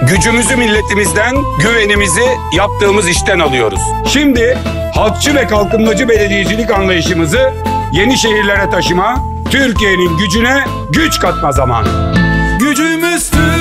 Gücümüzü milletimizden, güvenimizi yaptığımız işten alıyoruz. Şimdi halkçı ve kalkınmacı belediyecilik anlayışımızı yeni şehirlere taşıma, Türkiye'nin gücüne güç katma zamanı. Gücümüz Türk.